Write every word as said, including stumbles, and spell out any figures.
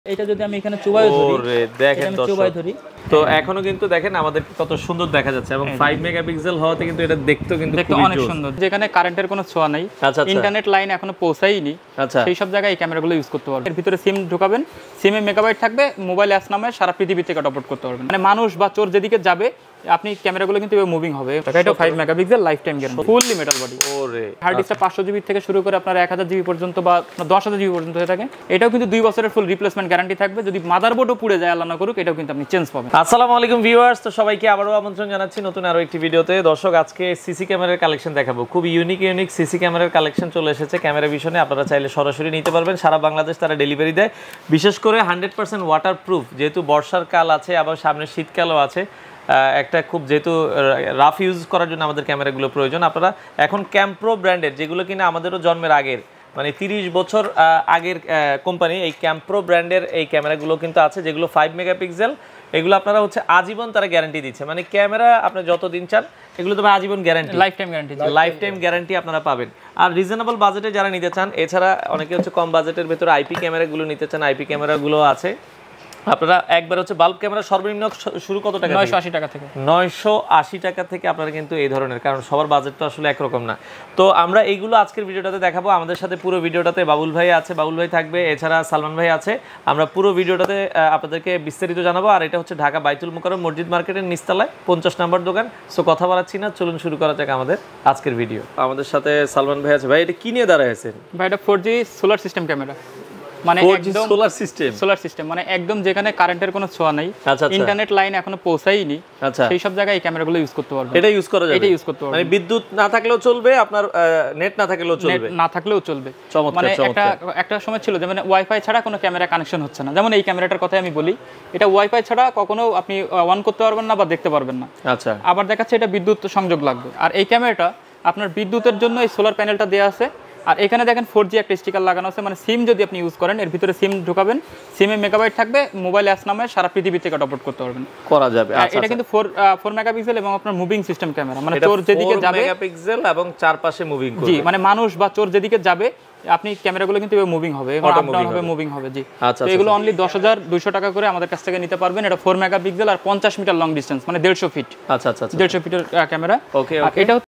এটা যদি আমি এখানে চুবাই ধরি ওরে দেখেন দর্শক চুবাই ধরি তো এখনো কিন্তু দেখেন আমাদের কত সুন্দর দেখা যাচ্ছে এবং পাঁচ মেগাপিক্সেল হওয়াতে কিন্তু এটা দেখতেও কিন্তু দেখতে অনেক সুন্দর। যেখানে কারেন্টের কোনো ছোঁয়া নাই, ইন্টারনেট লাইন এখনো পৌঁছায়নি, আচ্ছা সেই সব জায়গায় এই ক্যামেরাগুলো ইউজ করতে পারবেন। এর ভিতরে সিম ঢোকাবেন, সিমে মেগাবাইট থাকবে, মোবাইল অ্যাপস নামে সারা পৃথিবী থেকে আপলোড করতে পারবেন। মানে মানুষ বা চোর যেদিকে যাবে আপনি ক্যামেরাগুলো কিন্তু মুভিং হবে। এটা পাঁচ megapixel life time guarantee, fully metal body. ওরে হার্ড ডিস্কটা পাঁচশো জিবি থেকে শুরু করে আপনার এক হাজার জিবি পর্যন্ত বা দশ হাজার জিবি পর্যন্ত হয়ে থাকে। এটাও কিন্তু দুই বছরের ফুল রিপ্লেসমেন্ট গ্যারান্টি থাকবে। যদি মাদারবোর্ডও পুড়ে যায় আল্লাহ না করুক, এটাও কিন্তু আপনি চেঞ্জ পাবেন। আসসালামু আলাইকুম ভিউয়ার্স, তো সবাইকে আবারও আমন্ত্রণ জানাচ্ছি নতুন আরো একটি ভিডিওতে। দর্শক আজকে সিসি ক্যামেরার কালেকশন দেখাবো। খুব ইউনিক ইউনিক সিসি ক্যামেরার কালেকশন চলে এসেছে ক্যামেরা ভিশনে। আপনারা চাইলে সরাসরি নিতে পারবেন, সারা বাংলাদেশ তারা ডেলিভারি দেয়। বিশেষ করে হান্ড্রেড পার্সেন্ট ওয়াটার প্রুফ, যেহেতু বর্ষার কাল আছে আবার সামনে শীতকালও আছে, একটা খুব যেহেতু রাফ ইউজ করার জন্য আমাদের ক্যামেরাগুলো প্রয়োজন। আপনারা এখন ক্যাম্প্রো ব্র্যান্ডের, যেগুলো কিনা আমাদেরও জন্মের আগের মানে তিরিশ বছর আগের কোম্পানি, এই ক্যাম্প্রো ব্র্যান্ডের এই ক্যামেরাগুলো কিন্তু আছে, যেগুলো ফাইভ মেগাপিক্সেল। এগুলো আপনারা হচ্ছে আজীবন তারা গ্যারান্টি দিচ্ছে। মানে ক্যামেরা আপনি যতদিন চান এগুলো তো আজীবন guarantee, life time guarantee, life time guarantee আপনারা পাবেন। আর রিজনেবল বাজেটে যারা নিতে চান, এছাড়া অনেকে হচ্ছে কম বাজেটের ভেতরে আইপি ক্যামেরাগুলো নিতে চান, আইপি ক্যামেরাগুলো আছে। আপনারা একবার হচ্ছে বাল্ব ক্যামেরা সর্বনিম্ন শুরু কত টাকা? নয়শো আশি টাকা থেকে নয়শো আশি টাকা থেকে আপনারা কিন্তু এই ধরনের, কারণ সবার বাজেট তো আসলে একরকম না। তো আমরা এইগুলো আজকের ভিডিওটাতে দেখাবো। আমাদের সাথে পুরো ভিডিওটাতে বাবুল ভাই আছে, বাবুল ভাই থাকবে, এছাড়া সালমান ভাই আছে। আমরা পুরো ভিডিওটাতে আপনাদেরকে বিস্তারিত জানাবো। আর এটা হচ্ছে ঢাকা বাইতুল মুকাররম মসজিদ মার্কেটের নিচতলায় পঞ্চাশ নম্বর দোকান। সো কথা বাড়াচ্ছি না, চলুন শুরু করা যাক আমাদের আজকের ভিডিও। আমাদের সাথে সালমান ভাই আছে। ভাই এটা কি নিয়ে দাঁড়াইছেন? ভাই এটা four G solar system camera, মানে একদম সোলার সিস্টেম। সোলার সিস্টেম মানে একদম যেখানে কারেন্টের কোনো ছোঁয়া নাই, ইন্টারনেট লাইন এখনো পৌঁছায়নি, আচ্ছা সেই সব জায়গায় এই ক্যামেরাগুলো ইউজ করতে পারবেন। এটা ইউজ করা যাবে, এটা ইউজ করতে পারবেন। মানে বিদ্যুৎ না থাকলেও চলবে, আপনার নেট না থাকলেও চলবে, না থাকলেও চলবে। মানে একটা একটা সময় ছিল যে মানে ওয়াইফাই ছাড়া কোনো ক্যামেরা কানেকশন হচ্ছে না। যেমন এই ক্যামেরাটার কথাই আমি বলি, এটা ওয়াইফাই ছাড়া কখনো আপনি অন করতে পারবেন না বা দেখতে পারবেন না। আচ্ছা, আবার দেখাচ্ছে এটা বিদ্যুৎ সংযোগ লাগবে। আর এই ক্যামেরাটা আপনার বিদ্যুতের জন্য এই সোলার প্যানেলটা দেওয়া আছে। আর এখানে দেখেন ফোর জি একটা স্টিকার লাগানো আছে, মানে সিম যদি আপনি ইউজ করেন এর ভিতরে সিম ঢোকাবেন, সিমে মেগাবাইট থাকবে, মোবাইল অ্যাপস নামে সারা পৃথিবী থেকে আপলোড করতে পারবেন, করা যাবে। এটা কিন্তু ফোর ফোর মেগাপিক্সেল এবং আপনার মুভিং সিস্টেম ক্যামেরা, মানে চোর যেদিকে যাবে মেগাপিক্সেল এবং চারপাশে মুভিং করবে। জি, মানে মানুষ বা চোর যেদিকে যাবে আপনি ক্যামেরাগুলো কিন্তু মুভিং হবে, আপ ডাউন হবে, মুভিং হবে। জি, তো এগুলো অনলি দশ হাজার দুইশো টাকা করে আমাদের কাছ থেকে নিতে পারবেন। এটা ফোর মেগাপিক্সেল আর পঞ্চাশ মিটার লং ডিস্টেন্স, মানে দেড়শো ফিট। আচ্ছা আচ্ছা, দেড়শো ফিটের ক্যামেরা। ওকে, এটা